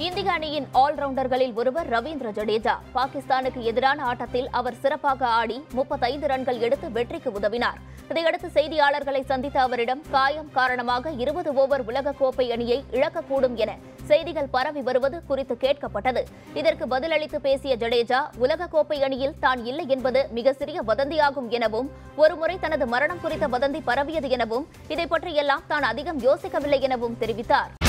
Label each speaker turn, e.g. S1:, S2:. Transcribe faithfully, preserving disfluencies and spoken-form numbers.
S1: இந்திய அணியின் ஆல்ரவுண்டர்களில் ஒருவர் ரவீந்திர ஜடேஜா. பாகிஸ்தானுக்கு எதிரான ஆட்டத்தில் அவர் சிறப்பாக ஆடி முப்பத்தைந்து ரன்கள் எடுத்து வெற்றிக்கு உதவினார். இதையடுத்து செய்தியாளர்களை சந்தித்த அவரிடம் காயம் காரணமாக இருபது ஓவர் உலகக்கோப்பை அணியை இழக்கக்கூடும் என செய்திகள் பரவி வருவது குறித்து கேட்கப்பட்டது. இதற்கு பதிலளித்து பேசிய ஜடேஜா, உலகக்கோப்பை அணியில் தான் இல்லை என்பது மிக சிறிய வதந்தியாகும் எனவும், ஒருமுறை தனது மரணம் குறித்த வதந்தி பரவியது எனவும், இதை பற்றியெல்லாம் தான் அதிகம் யோசிக்கவில்லை எனவும் தெரிவித்தார்.